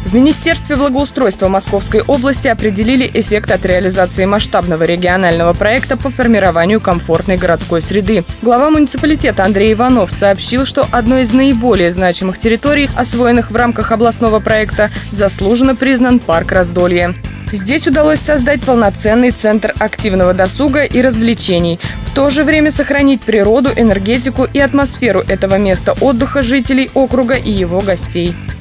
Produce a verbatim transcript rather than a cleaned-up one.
В Министерстве благоустройства Московской области определили эффект от реализации масштабного регионального проекта по формированию комфортной городской среды. Глава муниципалитета Андрей Иванов сообщил, что одной из наиболее значимых территорий, освоенных в рамках областного проекта, заслуженно признан парк Раздолье. Здесь удалось создать полноценный центр активного досуга и развлечений, в то же время сохранить природу, энергетику и атмосферу этого места отдыха жителей округа и его гостей.